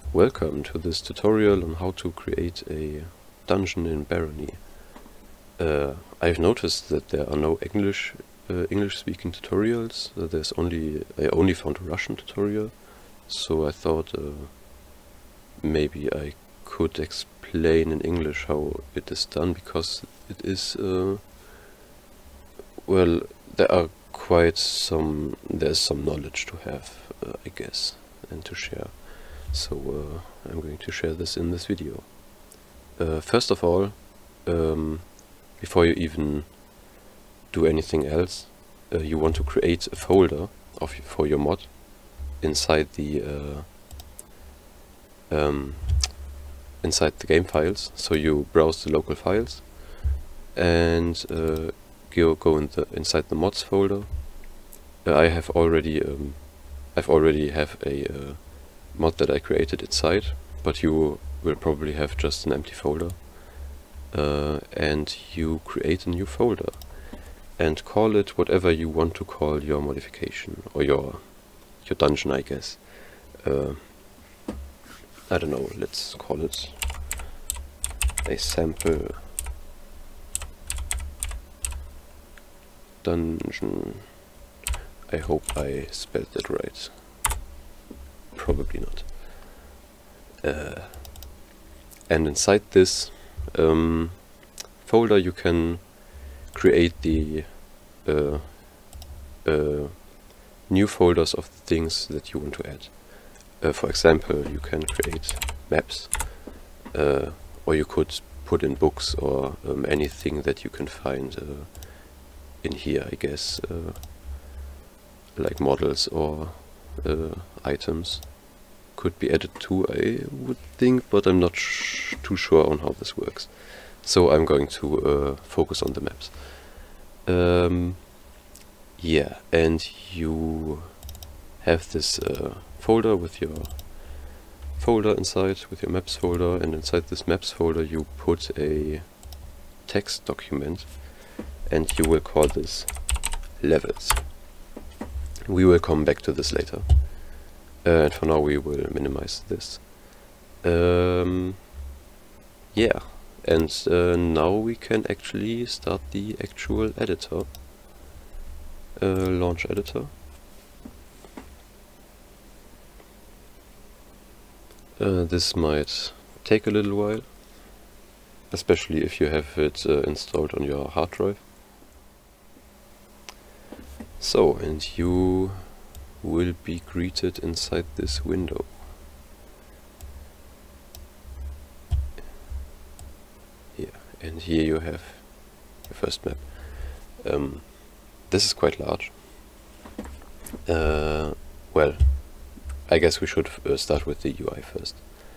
Welcome to this tutorial on how to create a dungeon in Barony. I've noticed that there are no English-speaking tutorials. I only found a Russian tutorial, so I thought maybe I could explain in English how it is done, because it is well, there's some knowledge to have, I guess, and to share. So I'm going to share this in this video. First of all, before you even do anything else, you want to create a folder for your mod inside the game files. So you browse the local files and go inside the mods folder. I've already have a mod that I created inside, but you will probably have just an empty folder, and you create a new folder and call it whatever you want to call your modification or your dungeon, I guess. I don't know, let's call it a sample dungeon. I hope I spelled that right. Probably not. And inside this folder you can create the new folders of the things that you want to add. For example, you can create maps, or you could put in books or anything that you can find in here, I guess, like models or items could be added too, I would think, but I'm not too sure on how this works. So I'm going to focus on the maps. Yeah, and you have this folder with your folder inside, with your maps folder, and inside this maps folder you put a text document, and you will call this levels. We will come back to this later. And for now we will minimize this. Yeah, and now we can actually start the actual editor. Launch editor. This might take a little while, especially if you have it installed on your hard drive. So, and you will be greeted inside this window. Yeah, and here you have your first map. This is quite large. Well, I guess we should start with the UI first.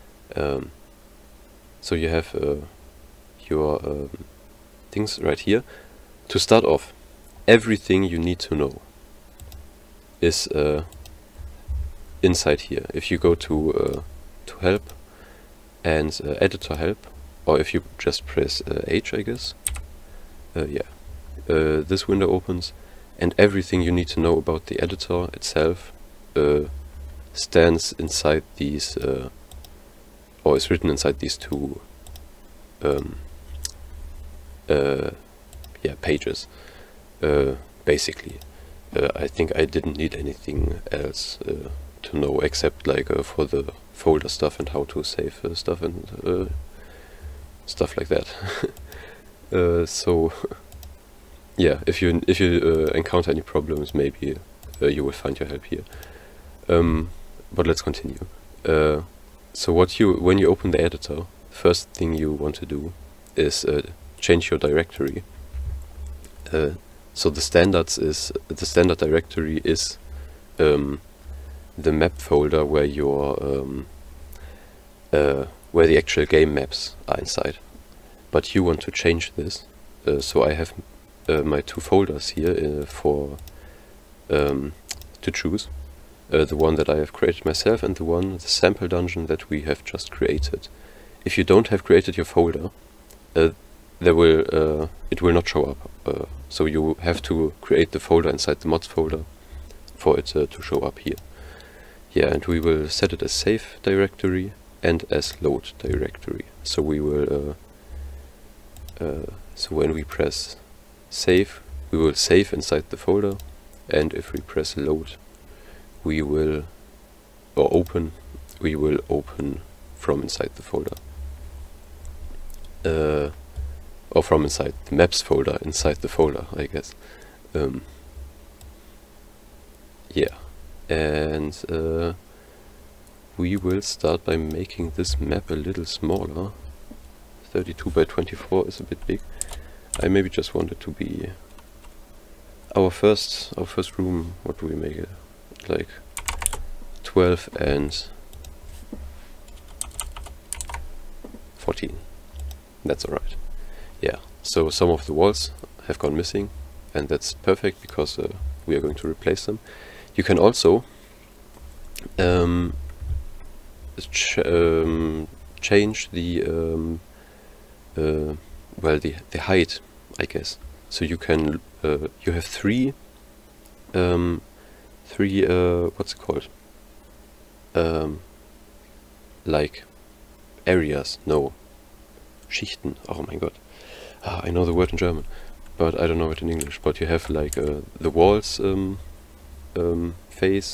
So you have your things right here. To start off, everything you need to know is inside here. If you go to help and editor help, or if you just press H, I guess, yeah, this window opens, and everything you need to know about the editor itself stands inside these, or is written inside these two yeah, pages, basically. I think I didn't need anything else to know, except like for the folder stuff and how to save stuff and stuff like that. So yeah, if you encounter any problems, maybe you will find your help here. But let's continue. So when you open the editor, first thing you want to do is change your directory. So the standard directory is the map folder where where the actual game maps are inside. But you want to change this, so I have my two folders here to choose. The one that I have created myself and the sample dungeon that we have just created. If you don't have created your folder, it will not show up. So you have to create the folder inside the mods folder for it to show up here. Yeah, and we will set it as safe directory, and as load directory. So we will so when we press save, we will save inside the folder, and if we press load, we will open from inside the folder, or from inside the maps folder inside the folder, I guess. Yeah, and we will start by making this map a little smaller. 32 by 24 is a bit big. I maybe just want it to be our first room. What do we make it? Like 12 and 14. That's alright. Yeah, so some of the walls have gone missing, and that's perfect because we are going to replace them. You can also change the well, the height, I guess. So you can you have three what's it called? Like areas, no, Schichten. Oh my god, I know the word in German, but I don't know it in English. But you have like the walls phase,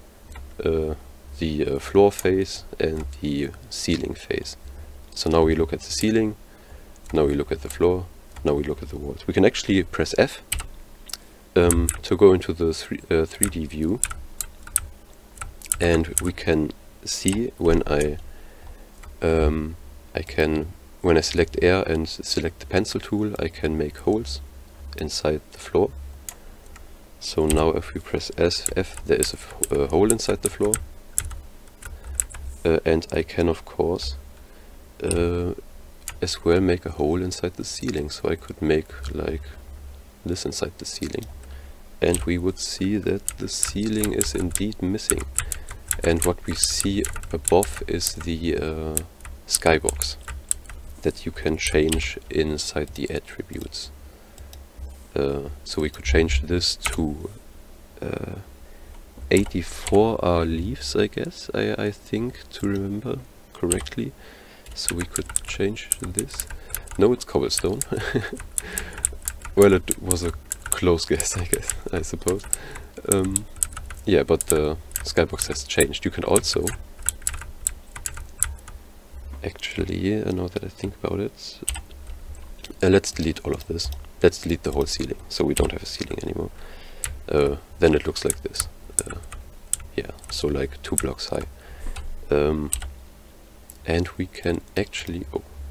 the floor phase, and the ceiling phase. So now we look at the ceiling, now we look at the floor, now we look at the walls. We can actually press F to go into the 3D view, and we can see when when I select air and select the pencil tool, I can make holes inside the floor. So now if we press F, there is a hole inside the floor, and I can of course as well make a hole inside the ceiling. So I could make like this inside the ceiling, and we would see that the ceiling is indeed missing, and what we see above is the skybox that you can change inside the attributes. So we could change this to 84 are leaves, I guess, I think, to remember correctly. So we could change this. No, it's cobblestone. Well, it was a close guess, I guess, I suppose. Yeah, but the skybox has changed. You can also actually, now that I think about it, let's delete all of this. Let's delete the whole ceiling, so we don't have a ceiling anymore. Then it looks like this. Yeah, so like 2 blocks high. And we can actually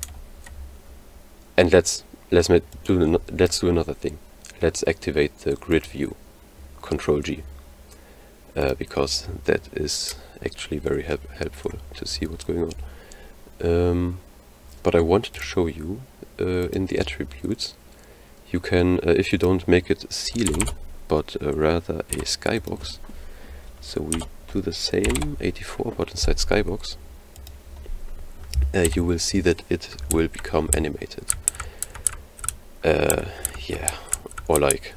and let's do another thing. Let's activate the grid view. Control G, because that is actually very helpful to see what's going on. But I wanted to show you in the attributes, you can, if you don't make it ceiling, but rather a skybox. So we do the same 84, but inside skybox. You will see that it will become animated. Yeah, or like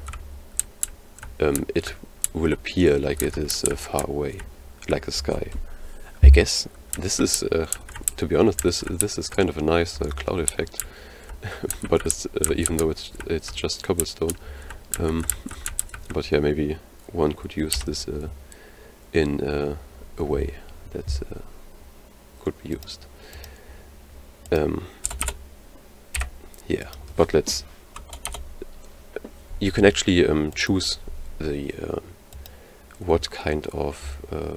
it will appear like it is far away, like the sky. I guess this is, to be honest, this is kind of a nice cloud effect. But it's even though it's just cobblestone. But yeah, maybe one could use this in a way that could be used. Yeah, but you can actually choose the what kind of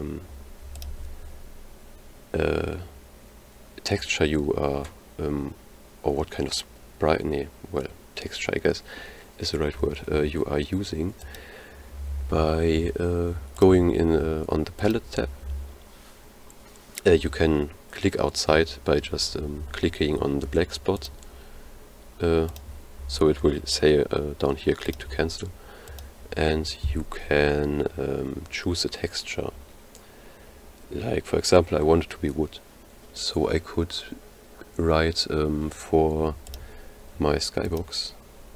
texture you are, or what kind of sprite, well, texture I guess is the right word, you are using by going in on the palette tab. You can click outside by just clicking on the black spot. So it will say down here, click to cancel, and you can choose a texture. Like for example, I want it to be wood, so I could write for my skybox,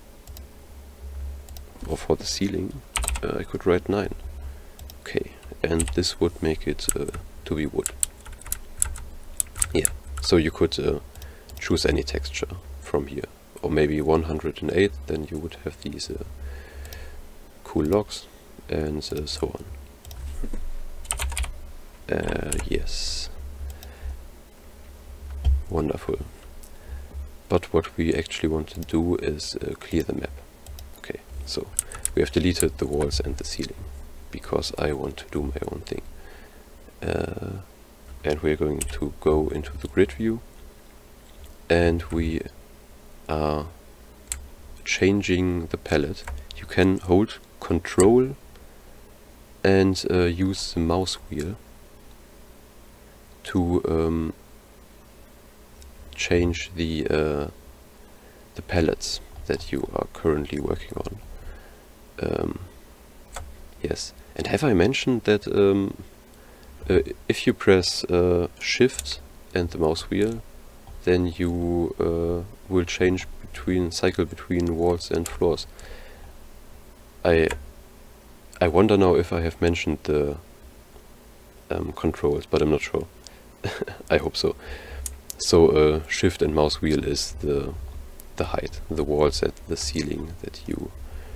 or for the ceiling, I could write 9. Okay, and this would make it to be wood. Yeah, So you could choose any texture from here, or maybe 108, then you would have these cool logs, and so on. Yes, wonderful. But what we actually want to do is clear the map. Okay, so we have deleted the walls and the ceiling because I want to do my own thing. And we're going to go into the grid view, and we are changing the palette. You can hold Control and use the mouse wheel to change the palettes that you are currently working on. Yes, and have I mentioned that if you press Shift and the mouse wheel, then you will cycle between walls and floors. I wonder now if I have mentioned the controls, but I'm not sure. I hope so. So Shift and mouse wheel is the height, the walls at the ceiling that you,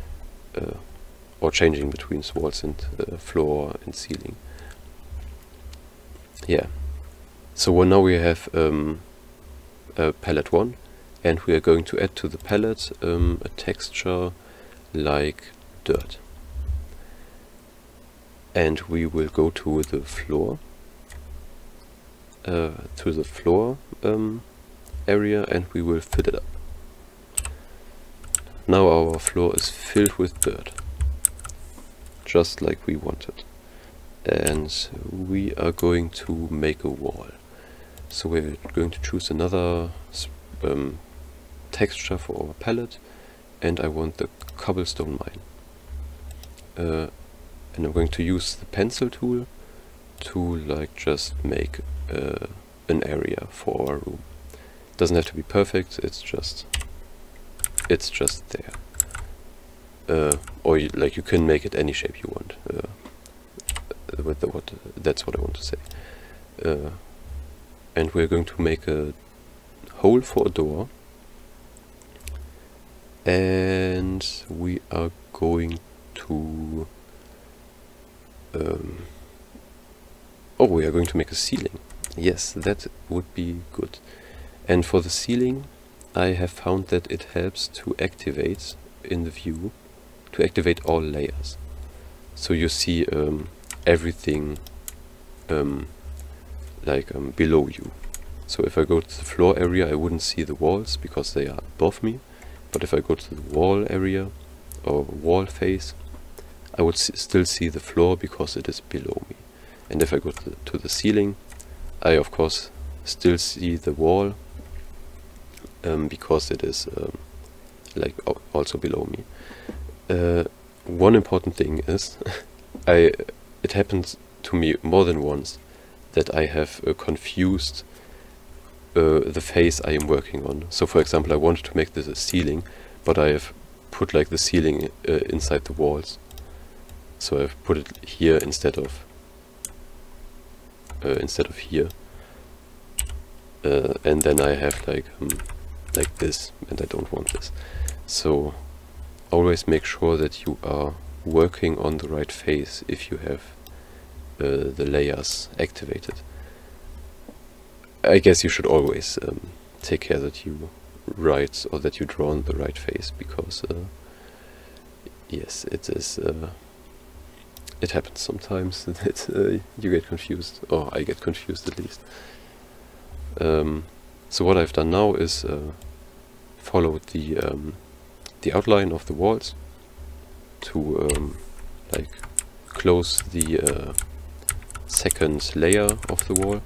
or changing between walls and floor and ceiling. Yeah. So now we have palette 1, and we are going to add to the palette a texture like dirt. And we will go to the floor, area, and we will fill it up. Now our floor is filled with dirt, just like we wanted. And we are going to make a wall. So we're going to choose another texture for our palette, and I want the cobblestone mine. And I'm going to use the pencil tool to just make an area for our room. It doesn't have to be perfect, it's just there. Or you can make it any shape you want. That's what I want to say. And we're going to make a hole for a door, and we are going to we are going to make a ceiling. Yes, that would be good. And for the ceiling, I have found that it helps to activate in the view, to activate all layers. So you see everything below you. So if I go to the floor area, I wouldn't see the walls because they are above me. But if I go to the wall area or wall face, I would still see the floor because it is below me. And if I go to the ceiling, I of course still see the wall because it is also below me. One important thing is it happens to me more than once that I have confused the face I am working on. So for example, I wanted to make this a ceiling, but I have put the ceiling inside the walls. So I've put it here instead of here, and then I have like this, and I don't want this. So always make sure that you are working on the right face if you have the layers activated. I guess you should always take care that you write or that you draw on the right face, because yes, it is. It happens sometimes that you get confused, or I get confused at least. So what I've done now is followed the outline of the walls to close the second layer of the wall,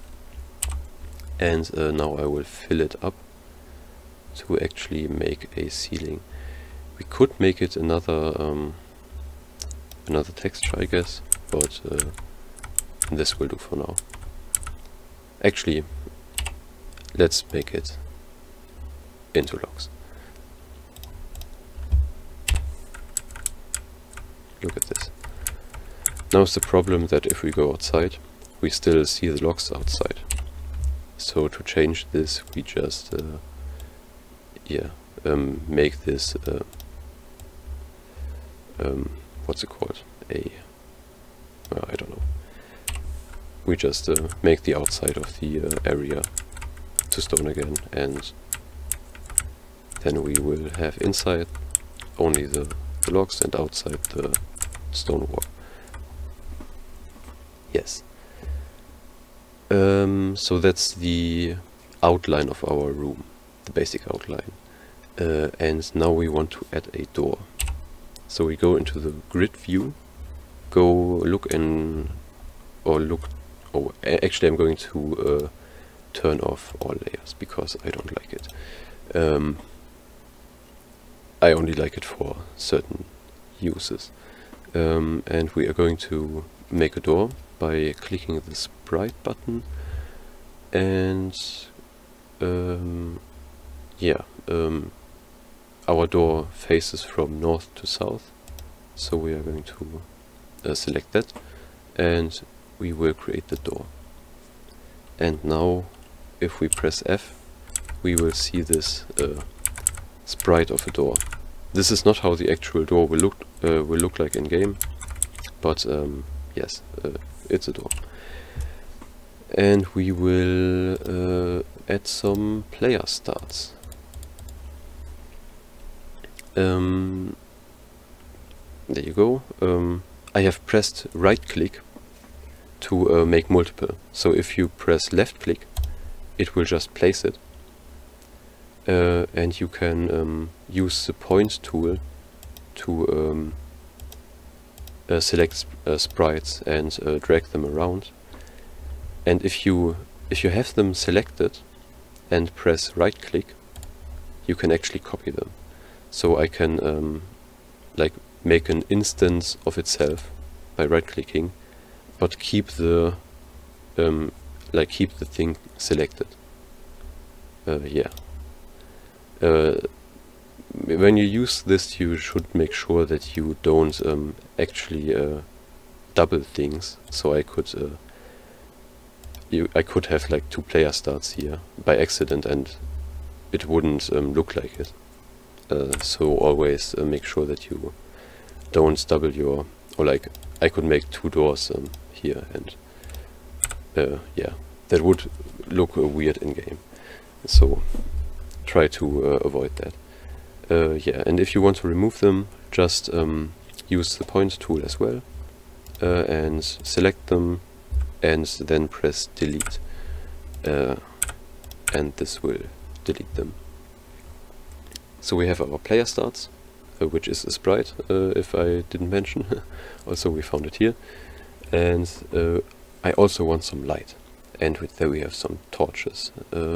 and now I will fill it up to actually make a ceiling. We could make it another texture, I guess, but this will do for now. Actually, let's make it into logs. Look at this. Now is the problem that if we go outside, we still see the logs outside. So to change this, we just make this what's it called? I don't know. We just make the outside of the area to stone again, and then we will have inside only the logs and outside the stone wall. Yes. So that's the outline of our room, the basic outline. And now we want to add a door. So we go into the grid view, go look in, actually I'm going to turn off all layers because I don't like it. I only like it for certain uses. And we are going to make a door by clicking the sprite button, and our door faces from north to south, so we are going to select that, and we will create the door. And now if we press F, we will see this sprite of a door. This is not how the actual door will look like in game, but yes, it's a door. And we will add some player starts. There you go. I have pressed right click to make multiple. So if you press left click, it will just place it. And you can use the point tool to select sprites and drag them around. And if you have them selected and press right click, you can actually copy them. So I can like make an instance of itself by right clicking, but keep the keep the thing selected. When you use this, you should make sure that you don't actually double things. So I could have like 2 player starts here by accident, and it wouldn't look like it. So always make sure that you don't double your, or like I could make 2 doors here, and that would look weird in game. So try to avoid that. And if you want to remove them, just use the point tool as well, and select them, and then press delete, and this will delete them. So we have our player starts, which is a sprite, if I didn't mention. Also we found it here. And I also want some light, and there we have some torches.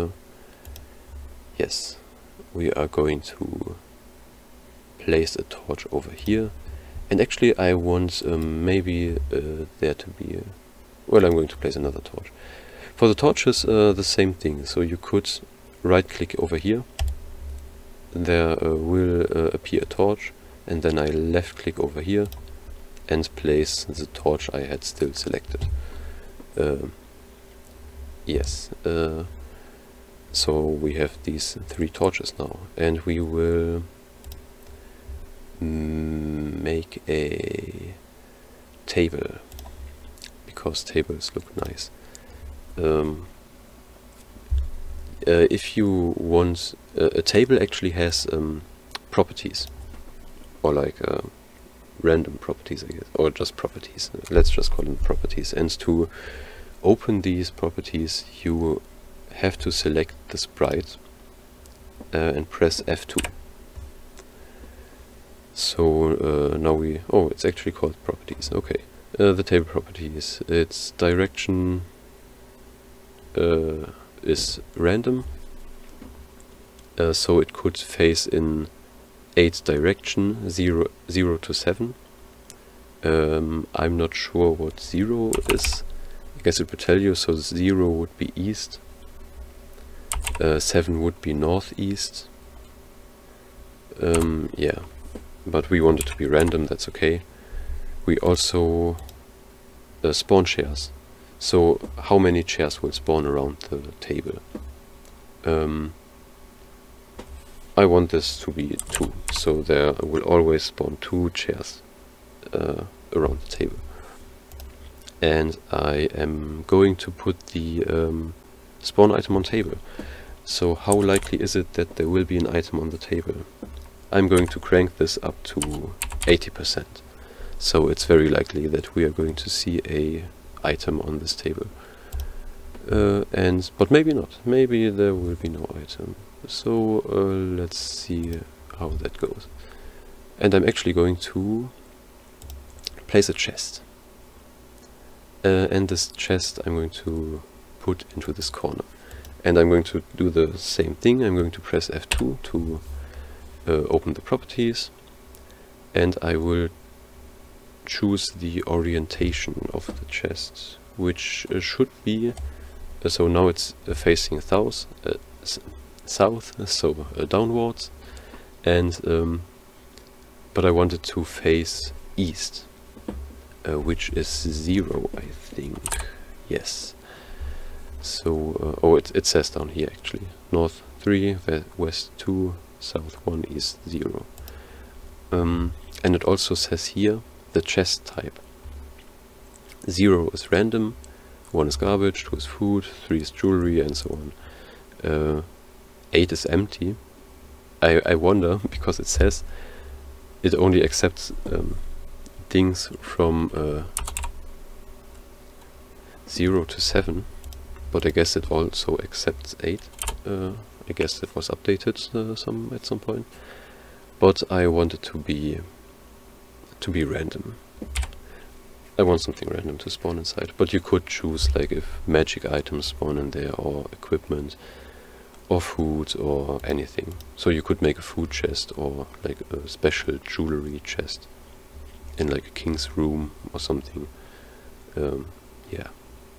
Yes, we are going to place a torch over here, and actually I want maybe there to be well, I'm going to place another torch. For the torches, the same thing. So you could right click over here, there will appear a torch, and then I left click over here and place the torch I had still selected. So we have these 3 torches now, and we will make a table, because tables look nice. If you want, a table actually has properties, or like random properties, I guess, or just properties. Let's just call them properties. And to open these properties, you have to select the sprite and press F2. So now it's actually called properties. Okay, the table properties. Its direction is random, so it could face in 8 direction, 0 to 7. I'm not sure what 0 is. I guess it would tell you. So 0 would be east, 7 would be northeast. But we want it to be random, that's okay. We also spawn shares. So how many chairs will spawn around the table? I want this to be 2, so there will always spawn 2 chairs around the table. And I am going to put the spawn item on table. So how likely is it that there will be an item on the table? I'm going to crank this up to 80%. So it's very likely that we are going to see a item on this table. But maybe not. Maybe there will be no item. So let's see how that goes. And I'm actually going to place a chest. And this chest I'm going to put into this corner. And I'm going to do the same thing. I'm going to press F2 to open the properties. And I will choose the orientation of the chest, which should be... so now it's facing south, so downwards. And but I want it to face east. Which is 0, I think. Yes. So, oh, it says down here actually. North 3, west 2, south 1, east 0. And it also says here the chest type. 0 is random, 1 is garbage, 2 is food, 3 is jewelry, and so on. 8 is empty. I wonder, because it says it only accepts things from 0 to 7, but I guess it also accepts 8. I guess it was updated at some point, but I want it to be random. I want something random to spawn inside, but you could choose like if magic items spawn in there, or equipment, or food, or anything. So you could make a food chest, or like a special jewelry chest in like a king's room or something. Yeah.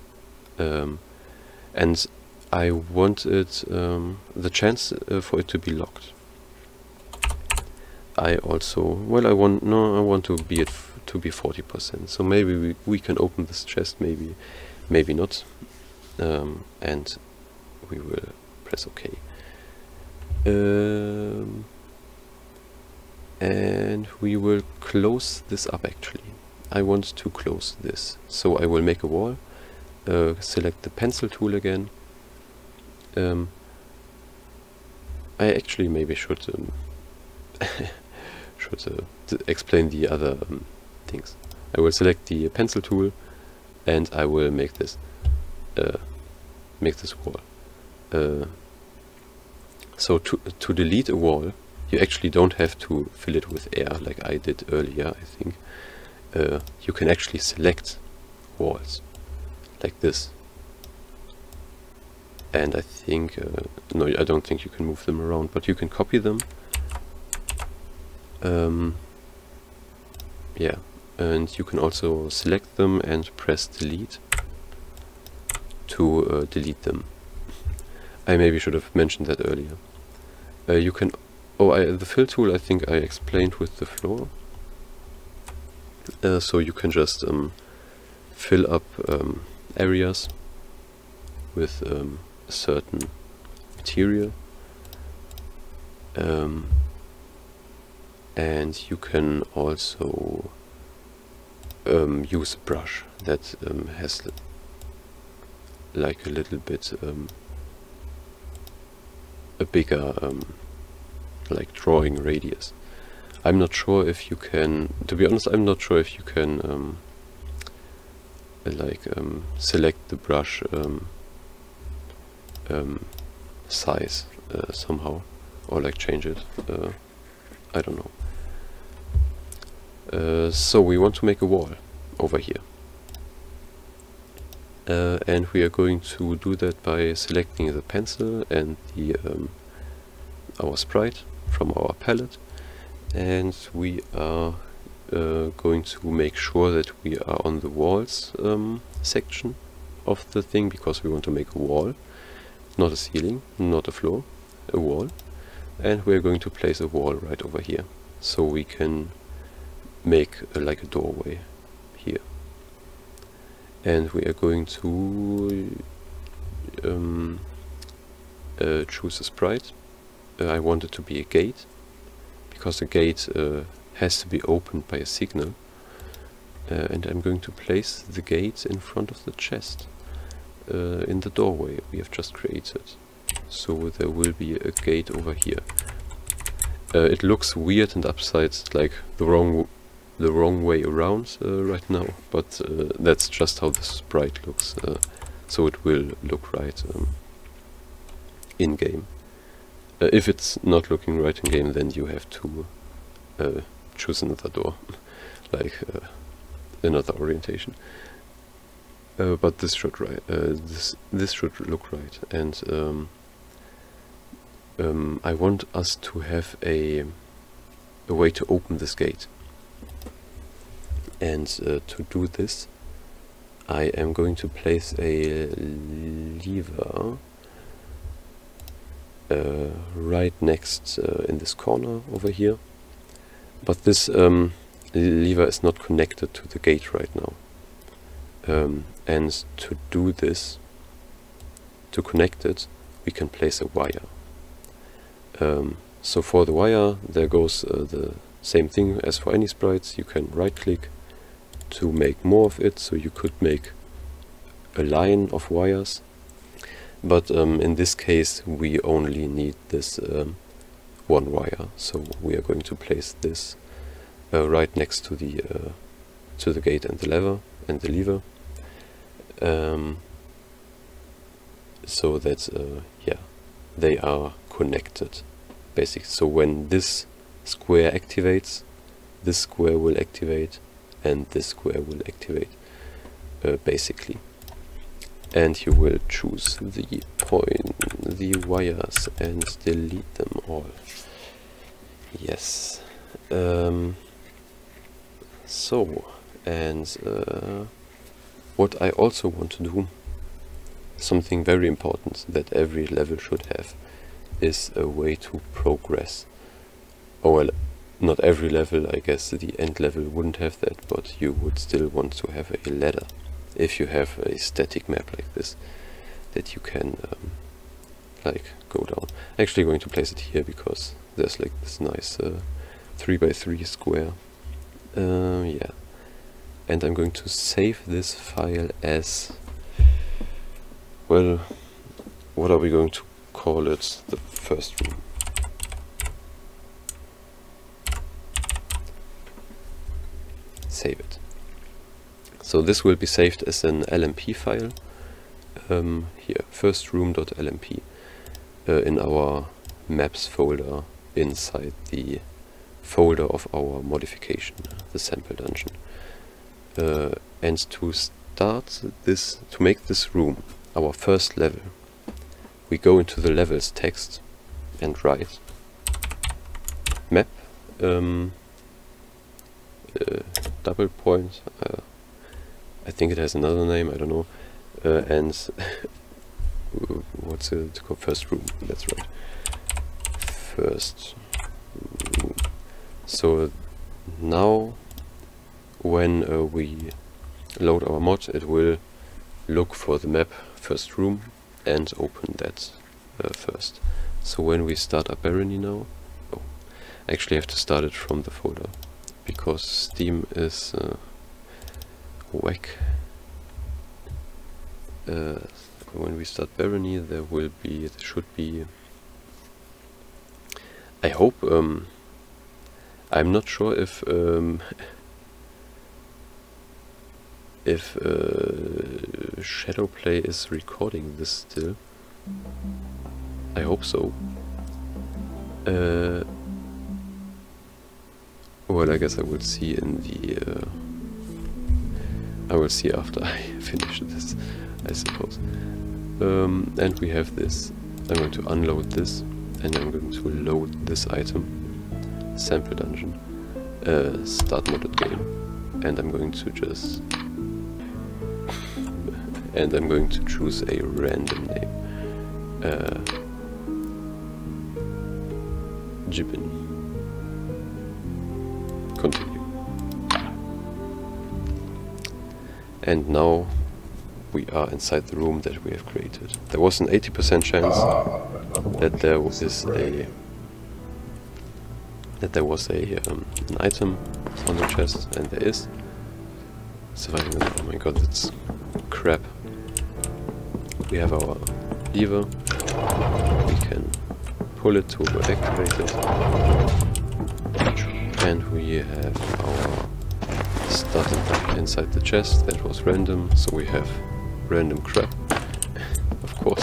And I wanted the chance for it to be locked. I also, well, I want to be it to be 40%. So maybe we can open this chest, maybe not. And we will press OK. And we will close this up actually. I want to close this. So I will make a wall, select the pencil tool again. I actually maybe should explain the other things. I will select the pencil tool and I will make this wall. So to delete a wall, you actually don't have to fill it with air like I did earlier, I think. You can actually select walls like this. And I think, no, I don't think you can move them around, but you can copy them. Yeah, and you can also select them and press delete to delete them. I maybe should have mentioned that earlier. You can, the fill tool I think I explained with the floor. So you can just fill up areas with a certain material. And you can also use a brush that has like a little bit a bigger like drawing radius. I'm not sure if you can, to be honest, I'm not sure if you can select the brush size somehow, or like change it. I don't know. So we want to make a wall over here. And we are going to do that by selecting the pencil and the our sprite from our palette, and we are going to make sure that we are on the walls section of the thing, because we want to make a wall, not a ceiling, not a floor, a wall. And we're going to place a wall right over here, so we can make like a doorway here. and we are going to choose a sprite. I want it to be a gate, because a gate has to be opened by a signal, and I'm going to place the gate in front of the chest, in the doorway we have just created. So there will be a gate over here. It looks weird and upside, like the wrong way around right now, but that's just how the sprite looks. So it will look right in game. If it's not looking right in game, then you have to choose another door, like another orientation. But this should this should look right, and I want us to have a way to open this gate. And to do this, I am going to place a lever right next in this corner over here. But this lever is not connected to the gate right now. And to do this, to connect it, we can place a wire. So for the wire, there goes the same thing as for any sprites. You can right click to make more of it, so you could make a line of wires, but in this case we only need this one wire, so we are going to place this right next to the gate and the lever, so that yeah, they are connected basically. So when this square activates, this square will activate, and this square will activate, basically. And you will choose the wires and delete them all. Yes. So, and what I also want to do, something very important that every level should have, is a way to progress. Oh well, not every level, I guess the end level wouldn't have that, but you would still want to have a ladder if you have a static map like this, that you can like go down. I'm actually going to place it here because there's like this nice 3x3 square. Yeah, and I'm going to save this file as, well, what are we going to call it? The first room. Save it. So this will be saved as an LMP file, here, firstroom.lmp, in our maps folder inside the folder of our modification, the sample dungeon. And to start this, to make this room our first level, we go into the levels text and write map, double point, I think it has another name, I don't know, and what's it called? First room, that's right. First room. So now when we load our mod, it will look for the map first room and open that first. So when we start up Barony now, oh, I actually have to start it from the folder, because Steam is whack. When we start Barony, there should be, I hope, I'm not sure if Shadowplay is recording this still. I hope so. Well, I guess I will see in the I will see after I finish this, I suppose. And we have this. I'm going to unload this, and I'm going to load this item, sample dungeon, start modded game, and I'm going to just and I'm going to choose a random name, Jibbin. Continue. And now we are inside the room that we have created. There was an 80% chance that there was an item on the chest, and there is. Surviving. Oh my god, that's crap. We have our lever. We can pull it to activate it, and we have our stuff inside the chest that was random, so we have random crap, of course.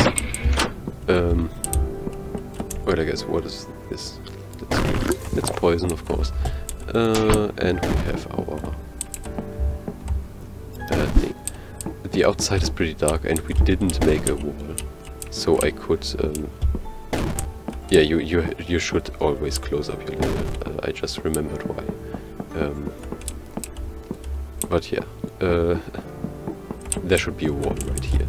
Well, I guess, what is this? It's poison, of course. And we have our thing. The outside is pretty dark, and we didn't make a wall, so I could. Yeah, you should always close up your level. I just remembered why. But yeah, there should be a wall right here,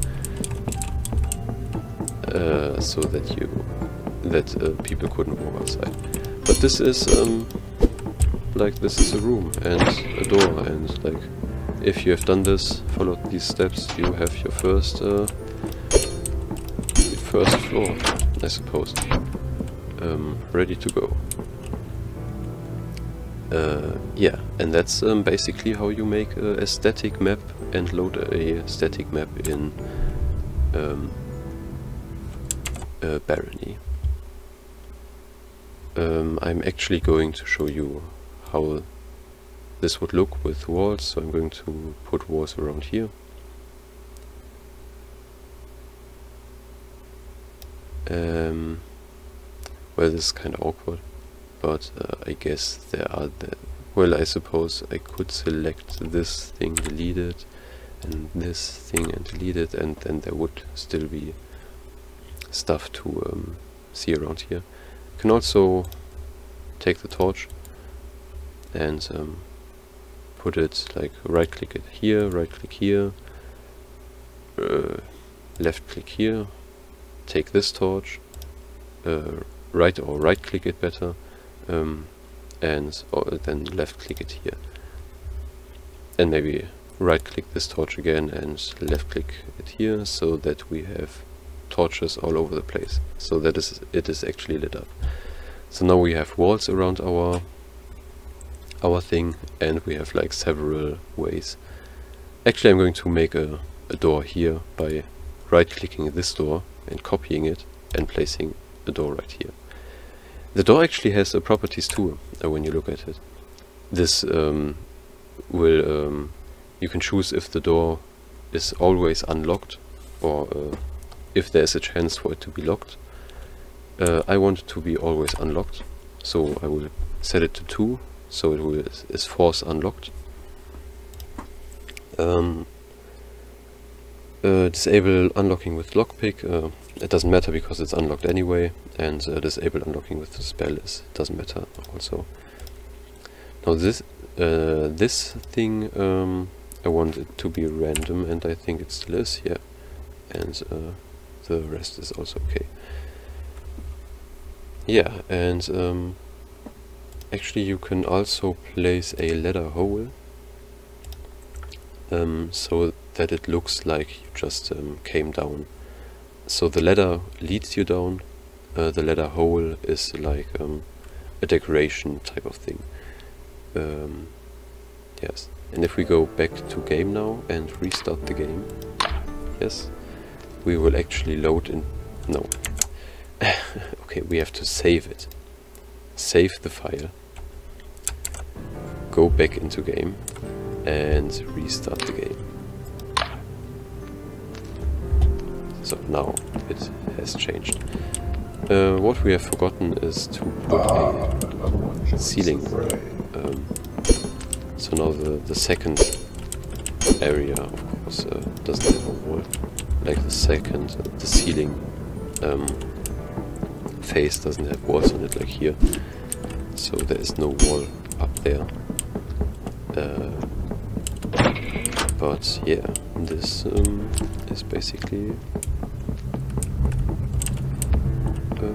so that people couldn't walk outside. But this is like, this is a room and a door, and like, if you have done this, followed these steps, you have your first floor, I suppose, ready to go. Yeah, and that's basically how you make a static map and load a static map in Barony. I'm actually going to show you how this would look with walls, so I'm going to put walls around here. Well, this is kind of awkward, but I guess there are well, I suppose I could select this thing, delete it, and this thing and delete it, and then there would still be stuff to see around here. You can also take the torch and put it, like, right click it here, right click here, left click here, take this torch, right click it better, and then left click it here, and maybe right click this torch again and left click it here, so that we have torches all over the place, so that it is actually lit up. So now we have walls around our thing, and we have like several ways. Actually, I'm going to make a door here by right clicking this door and copying it and placing a door right here. The door actually has properties too, when you look at it. This will you can choose if the door is always unlocked, or if there's a chance for it to be locked. I want it to be always unlocked, so I will set it to 2, so it is force unlocked. Disable unlocking with lockpick. It doesn't matter because it's unlocked anyway, and disable unlocking with the spell it doesn't matter also. Now this thing, I want it to be random, and I think it still is, yeah, and the rest is also okay. Yeah, and actually you can also place a ladder hole, so that it looks like you just came down. So the ladder leads you down, the ladder hole is like a decoration type of thing. Yes, and if we go back to game now and restart the game, yes, we will actually load in. No. Okay, we have to save it. Save the file. Go back into game and restart the game. So now it has changed. What we have forgotten is to put a ceiling. So now the second area, of course, doesn't have a wall. Like the ceiling face doesn't have walls on it like here. So there is no wall up there. But yeah, this is basically a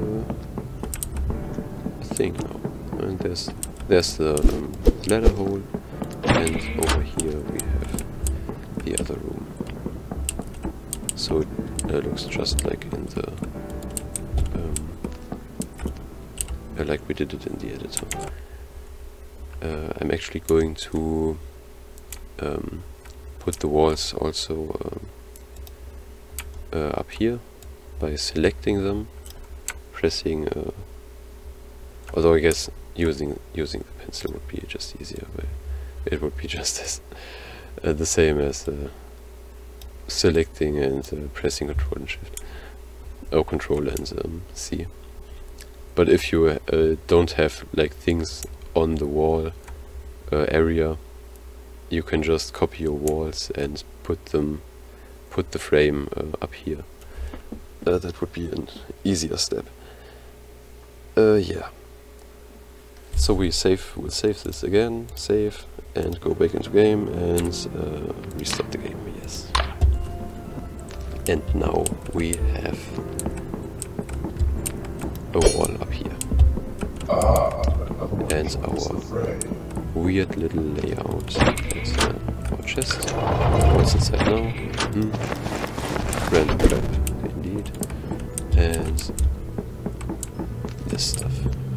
thing now. And there's the ladder hole, and over here we have the other room. so it looks just like in the like we did it in the editor. I'm actually going to put the walls also up here by selecting them, pressing, although I guess using the pencil would be just easier, but it would be just as the same as selecting and pressing Control and Shift, or Control and C. But if you don't have like things on the wall area, you can just copy your walls and put the frame up here. That would be an easier step. Yeah. So we'll save this again, save, and go back into game and restart the game. Yes. And now we have a wall up here. And our weird little layout. There's our chest. What's inside now? Random trap, indeed. And this stuff.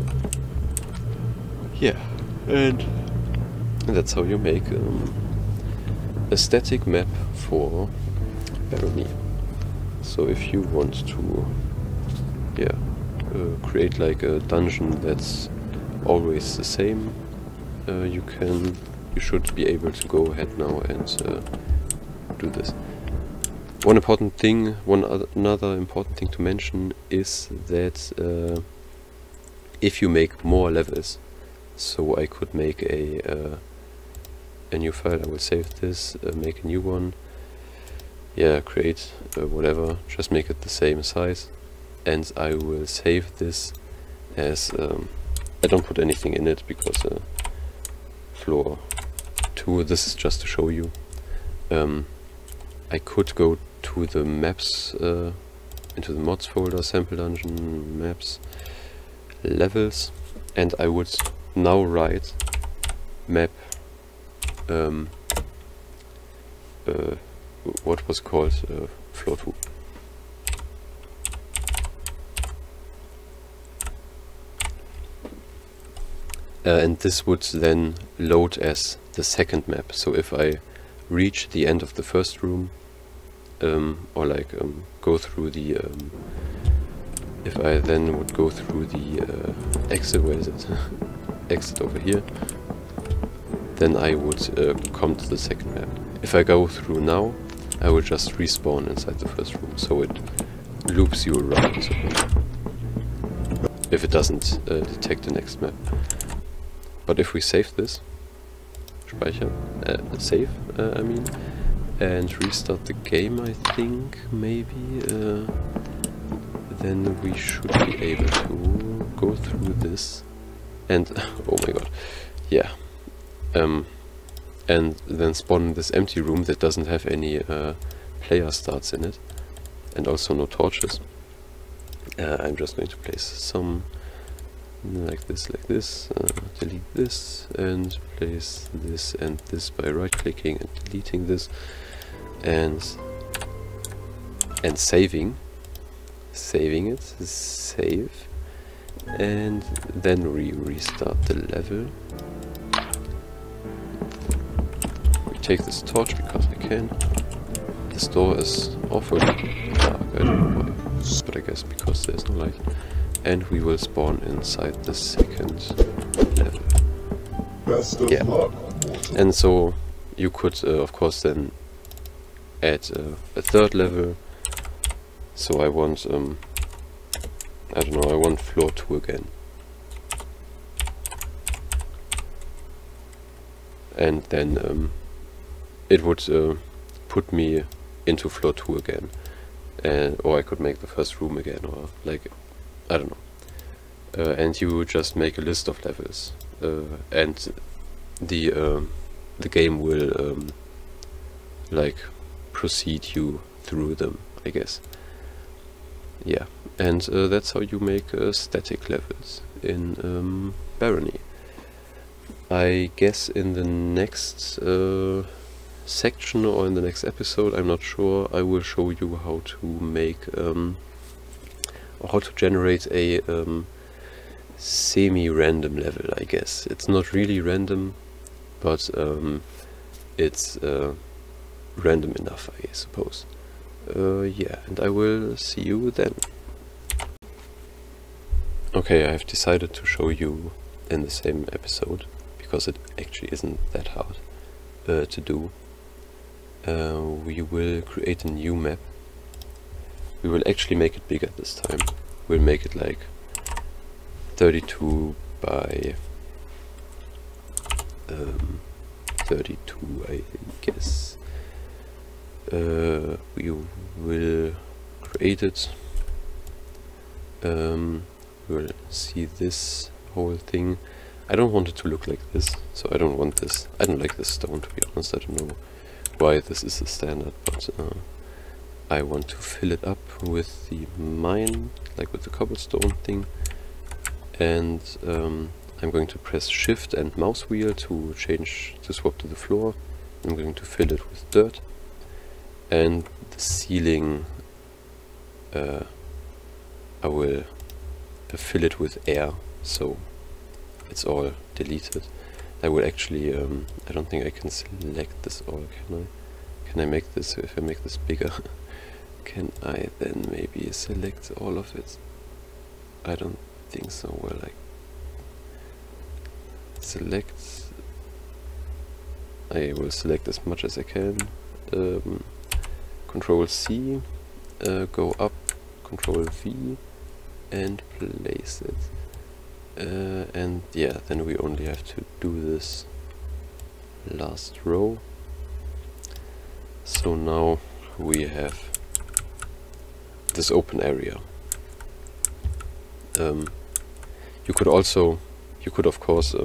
Yeah, and that's how you make a static map for Barony. So if you want to, yeah, create like a dungeon that's always the same, you should be able to go ahead now and do this. Another important thing to mention is that if you make more levels, so I could make a new file. I will save this, make a new one, yeah, create whatever, just make it the same size, and I will save this as I don't put anything in it because floor 2, this is just to show you. I could go to the maps, into the mods folder, sample dungeon, maps, levels, and I would now write map what was called floor 2. And this would then load as the second map. So if I reach the end of the first room, or like go through the if I then would go through the exit, where is it? Exit over here, then I would come to the second map. If I go through now, I will just respawn inside the first room, so it loops you around if it doesn't detect the next map. But if we save this, speicher, save, I mean, and restart the game, I think, maybe, then we should be able to go through this, and, oh my god, yeah, and then spawn in this empty room that doesn't have any player starts in it, and also no torches. I'm just going to place some like this, delete this, and place this and this by right-clicking and deleting this, and saving it, save, and then restart the level. We take this torch because I can. This door is awfully dark, I don't know why, but I guess because there's no light. And we will spawn inside the second level. Best of luck, mortal. And so you could, of course, then add a third level. So I want, I don't know, I want floor 2 again. And then it would put me into floor 2 again. Or I could make the first room again, or like, I don't know. And you just make a list of levels, and the game will like proceed you through them, I guess. Yeah, and that's how you make static levels in Barony. I guess in the next section or in the next episode, I'm not sure, I will show you how to make or how to generate a semi-random level, I guess. It's not really random, but it's random enough, I suppose. Yeah, and I will see you then. Okay, I have decided to show you in the same episode, because it actually isn't that hard to do. We will create a new map. We will actually make it bigger this time. We'll make it like 32 by 32, I guess. We will create it. We'll see this whole thing. I don't want it to look like this, so I don't want this. I don't like this stone, to be honest. I don't know why this is the standard, but I want to fill it up with the mine, like with the cobblestone thing. And I'm going to press Shift and mouse wheel to swap to the floor. I'm going to fill it with dirt. And the ceiling, I will fill it with air, so it's all deleted. I will actually, I don't think I can select this all, can I? Can I make this, if I make this bigger, can I then maybe select all of it? I don't think so. Well, like, select, I will select as much as I can. Control C, go up, Control V, and place it. And yeah, then we only have to do this last row. So now we have this open area. You could of course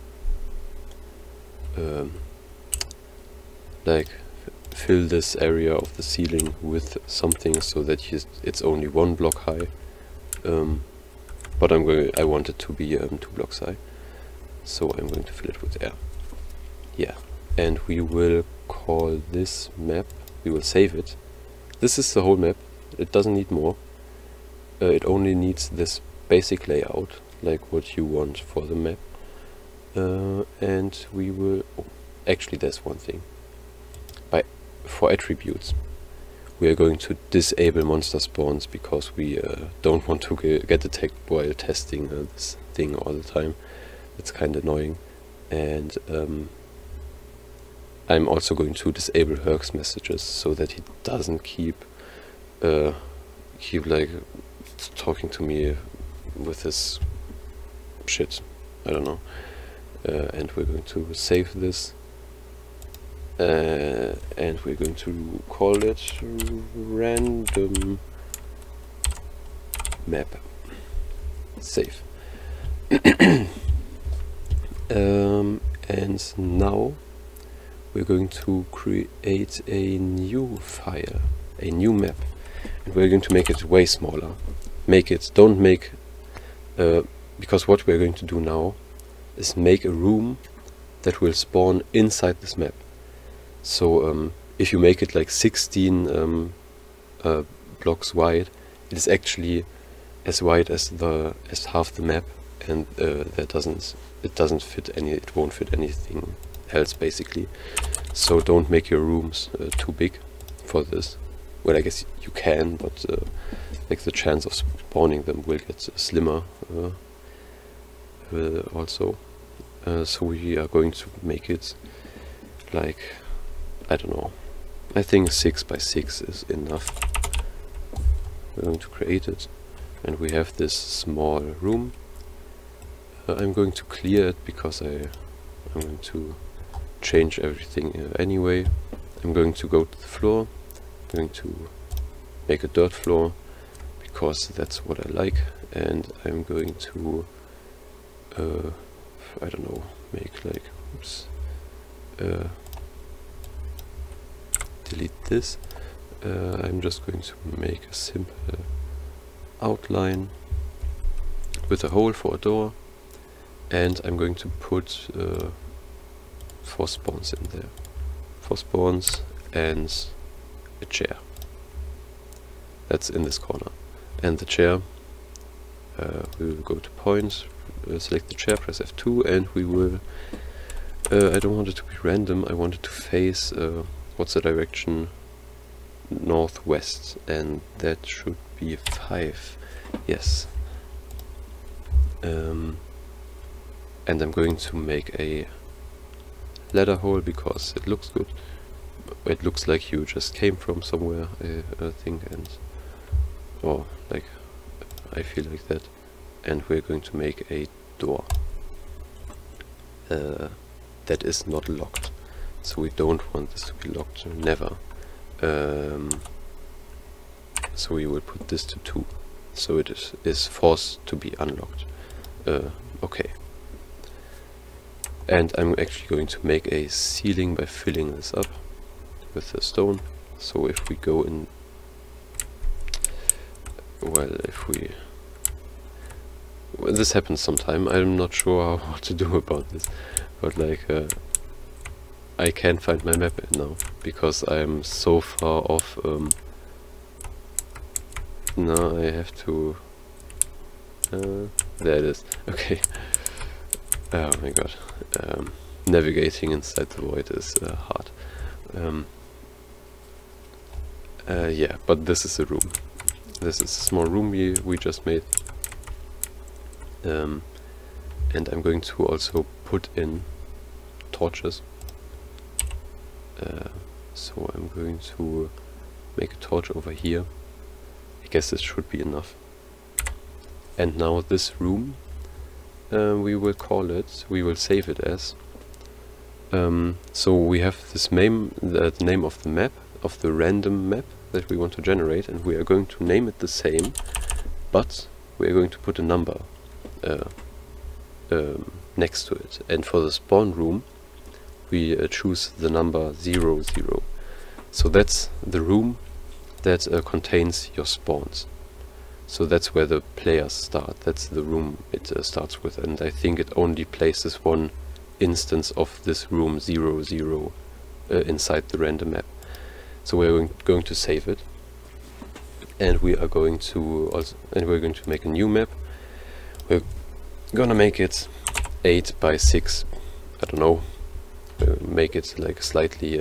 like fill this area of the ceiling with something so that it's only 1 block high. But I want it to be 2 blocks high, so I'm going to fill it with air. Yeah, and we will call this map, we will save it. This is the whole map, it doesn't need more. It only needs this basic layout, like what you want for the map. And we will, actually there's one thing. For attributes, we are going to disable monster spawns, because we don't want to get attacked while testing this thing all the time. It's kind of annoying. And I'm also going to disable Herc's messages, so that he doesn't keep like talking to me with his shit. I don't know. And we're going to save this. And we're going to call it random map. Save. And now we're going to create a new file, a new map, and we're going to make it way smaller. Don't make, because what we're going to do now is make a room that will spawn inside this map. So if you make it like 16 blocks wide, it is actually as wide as half the map, and it doesn't fit it won't fit anything else basically. So don't make your rooms too big for this. Well, I guess you can, but like the chance of spawning them will get slimmer also. So we are going to make it like, I don't know, I think 6 by 6 is enough. We're going to create it, and we have this small room. I'm going to clear it because I'm going to change everything anyway. I'm going to go to the floor. I'm going to make a dirt floor because that's what I like, and I'm going to I don't know, make like, oops, delete this. I'm just going to make a simple outline with a hole for a door, and I'm going to put 4 spawns in there. for spawns, and a chair. That's in this corner. And the chair, we will go to point, select the chair, press F2, and we will, I don't want it to be random, I want it to face, what's the direction? Northwest, and that should be 5. Yes. And I'm going to make a ladder hole because it looks good. It looks like you just came from somewhere, I think, and or like I feel like that. And we're going to make a door that is not locked. So we don't want this to be locked, never. So we will put this to 2, so it is forced to be unlocked. Okay. And I'm actually going to make a ceiling by filling this up with the stone. So if we go in, well, this happens sometime. I'm not sure what to do about this, but like I can't find my map now because I'm so far off. No, I have to. There it is. Okay. Oh my god. Navigating inside the void is hard. Yeah, but this is a room. This is a small room we just made. And I'm going to also put in torches. So I'm going to make a torch over here. I guess this should be enough. And now this room, we will call it, we will save it as. So we have this name, the name of the map, of the random map that we want to generate, and we are going to name it the same, but we are going to put a number next to it. And for the spawn room, we choose the number 00. So that's the room that contains your spawns. So that's where the players start. That's the room it starts with, and I think it only places one instance of this room 00 inside the random map. So we're going to save it, and we are going to we're going to make a new map. We're gonna make it 8 by 6. I don't know. Make it like slightly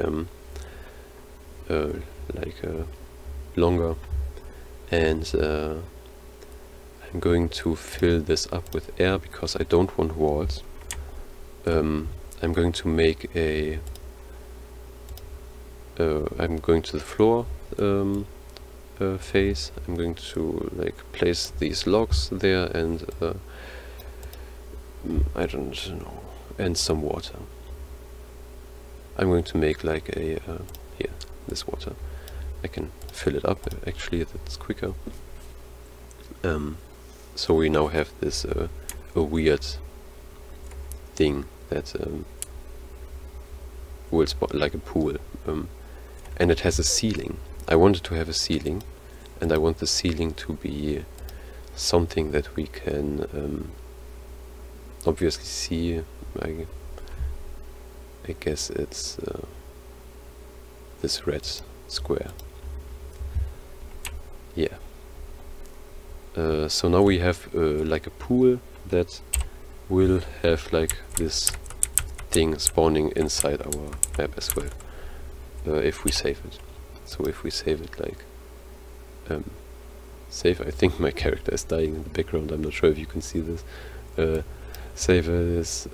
longer, and I'm going to fill this up with air because I don't want walls. I'm going to make a I'm going to the floor phase. I'm going to like place these logs there, and I don't know, and some water. I'm going to make like a here, this water. I can fill it up actually, that's quicker. So we now have this a weird thing that will spot like a pool, and it has a ceiling. I wanted to have a ceiling, and I want the ceiling to be something that we can obviously see. I guess it's this red square. Yeah. So now we have like a pool that will have like this thing spawning inside our map as well, if we save it. So if we save it like save, I think my character is dying in the background, I'm not sure if you can see this. Save as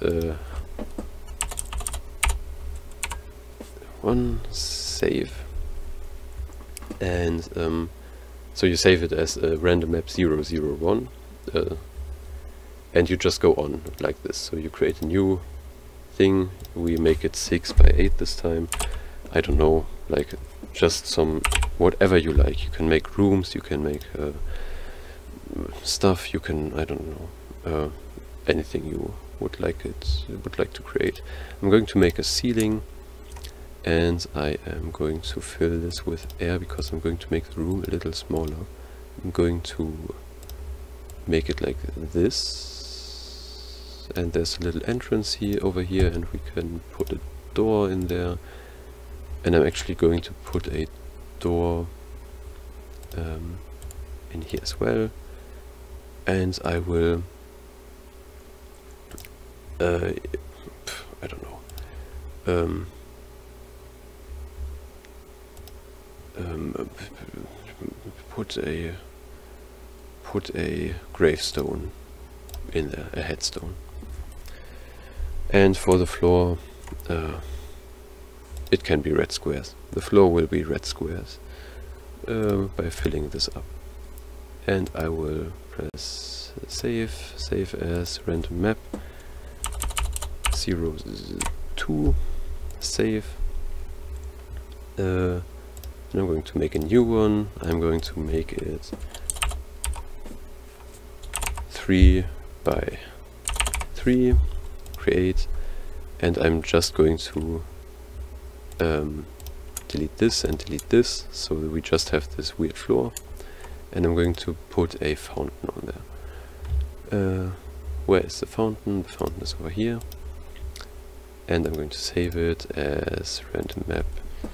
one save, and so you save it as a random map 001, and you just go on like this. So you create a new thing, we make it 6 by 8 this time. I don't know, like just some whatever you like. You can make rooms, you can make stuff, you can, I don't know, anything you would like to create. I'm going to make a ceiling, and I am going to fill this with air because I'm going to make the room a little smaller. I'm going to make it like this, and there's a little entrance here over here, and we can put a door in there, And I'm actually going to put a door in here as well, and I will I don't know, put a gravestone in there, a headstone. And for the floor, it can be red squares. The floor will be red squares by filling this up. And I will press save as random map 02, save. And I'm going to make a new one. I'm going to make it 3 by 3, create, and I'm just going to delete this and delete this, so that we just have this weird floor. And I'm going to put a fountain on there. Where is the fountain? The fountain is over here. And I'm going to save it as random map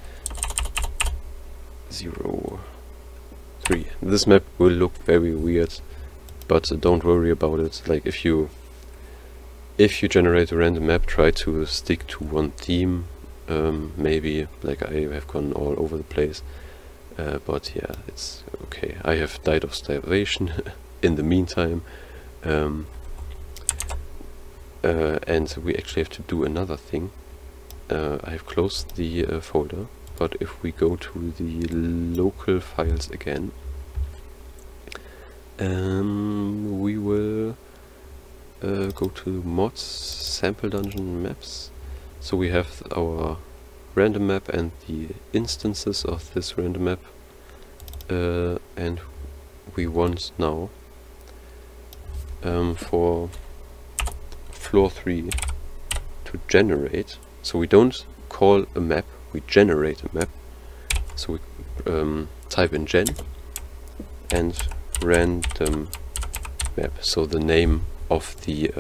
03. This map will look very weird, but don't worry about it. Like if you generate a random map, try to stick to one theme. Maybe, like I have gone all over the place, but yeah, it's okay. I have died of starvation in the meantime, and we actually have to do another thing. I have closed the folder, but if we go to the local files again, we will go to mods, sample dungeon maps. So we have our random map and the instances of this random map, and we want now for floor 3 to generate. So we don't call a map, we generate a map. So we type in gen and random map, so the name of the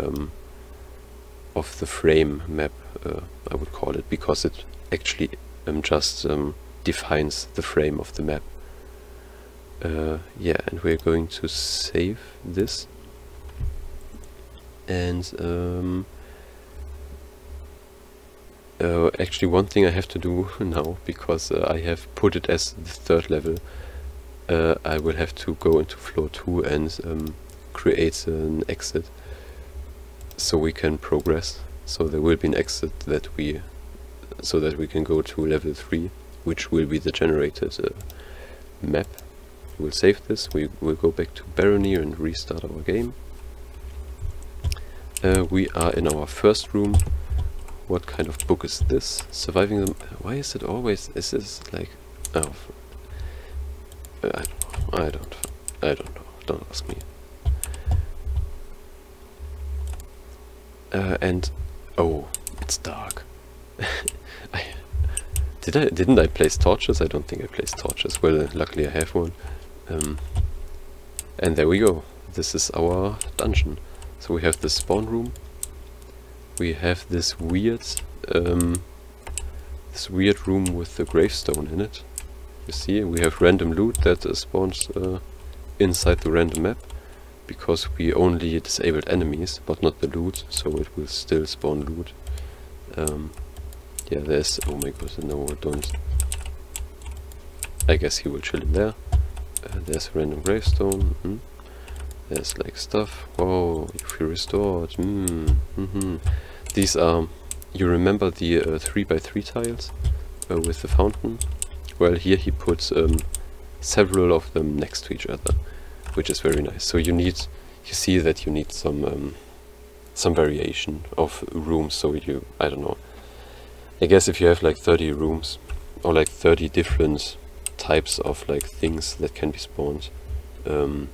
frame map, I would call it, because it actually just defines the frame of the map. Yeah, and we're going to save this, and actually one thing I have to do now, because I have put it as the 3rd level, I will have to go into floor 2 and create an exit so we can progress. So there will be an exit so that we can go to level 3, which will be the generated map. We'll save this, we will go back to Barony and restart our game. We are in our first room. What kind of book is this? Surviving them. Why is it always, is this like, oh, I don't know, don't ask me. And oh, it's dark. Didn't I place torches? I don't think I placed torches. Well, luckily I have one. And there we go. This is our dungeon. So we have the spawn room. We have this weird room with the gravestone in it. You see, we have random loot that spawns inside the random map, because we only disabled enemies, but not the loot, so it will still spawn loot. Yeah, there's... oh my god, no, don't... I guess he will chill in there. There's a random gravestone. There's like stuff. Whoa, you feel restored. These are... you remember the 3x3 tiles with the fountain? Well, here he puts several of them next to each other, which is very nice. So you see that you need some variation of rooms. So you, I don't know, I guess if you have like 30 rooms or like 30 different types of like things that can be spawned, then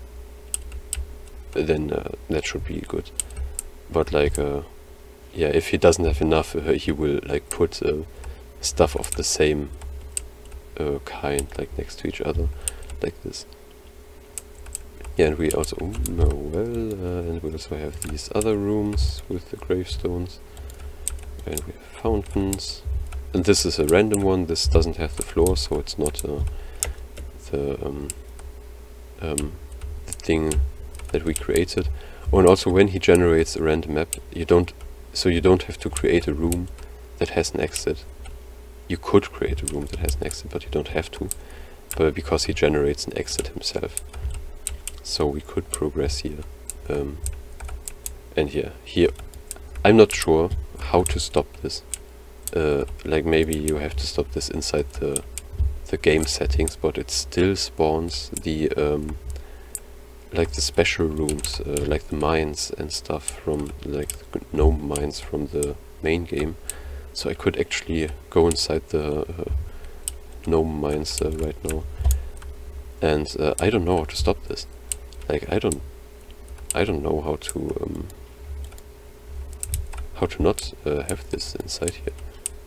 that should be good. But like yeah, if he doesn't have enough, he will like put stuff of the same kind like next to each other, like this. Yeah, and we also and we also have these other rooms with the gravestones, and we have fountains, and this is a random one. This doesn't have the floor, so it's not the thing that we created. Oh, and also when he generates a random map, you don't have to create a room that has an exit. You could create a room that has an exit, but you don't have to, but because he generates an exit himself. So we could progress here. And yeah, here I'm not sure how to stop this. Like maybe you have to stop this inside the game settings, but it still spawns the like the special rooms, like the mines and stuff from like the gnome mines from the main game. So I could actually go inside the gnome mines right now, and I don't know how to stop this. Like I don't know how to not have this inside here.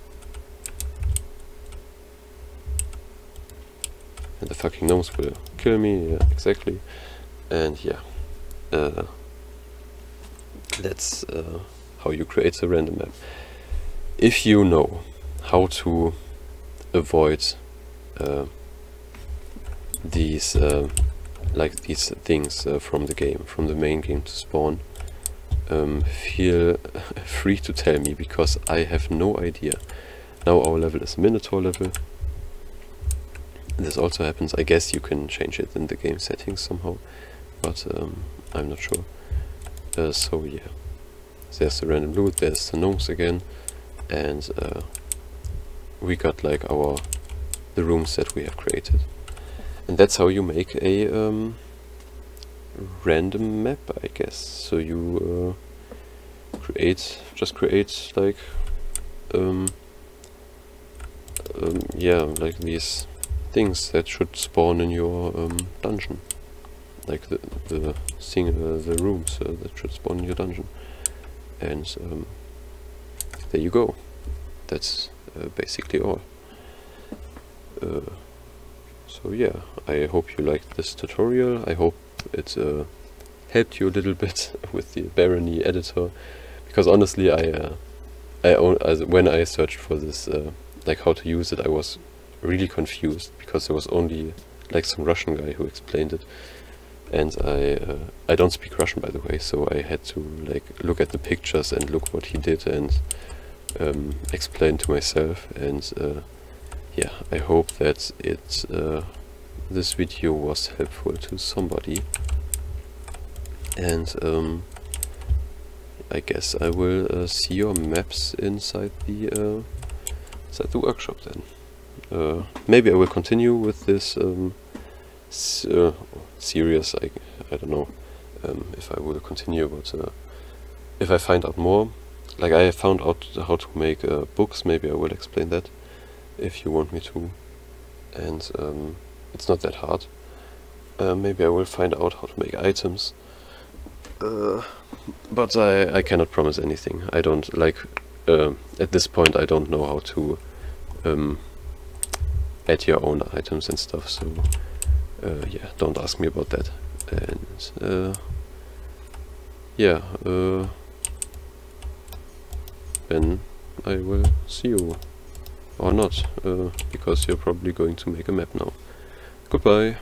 And the fucking gnomes will kill me, yeah, exactly. And yeah, that's how you create a random map. If you know how to avoid these like these things from the game, from the main game to spawn, feel free to tell me, because I have no idea. Now our level is Minotaur level. This also happens, I guess you can change it in the game settings somehow, but I'm not sure. So yeah, there's the random loot, there's the gnomes again, and we got like the rooms that we have created. And that's how you make a random map, I guess. So you just create like yeah, like these things that should spawn in your dungeon, like the rooms that should spawn in your dungeon. And there you go. That's basically all. So yeah, I hope you liked this tutorial. I hope it helped you a little bit with the Barony editor, because honestly when I searched for this, like how to use it, I was really confused, because there was only like some Russian guy who explained it, and I don't speak Russian, by the way, so I had to like look at the pictures and look what he did and explain to myself. And yeah, I hope that this video was helpful to somebody, and I guess I will see your maps inside the workshop then. Maybe I will continue with this series. I don't know if I will continue, but if I find out more, like I found out how to make books, maybe I will explain that if you want me to, and it's not that hard. Maybe I will find out how to make items, but I cannot promise anything. I don't like at this point I don't know how to add your own items and stuff, so yeah, don't ask me about that. And yeah, then I will see you, or not, because you're probably going to make a map now. Goodbye.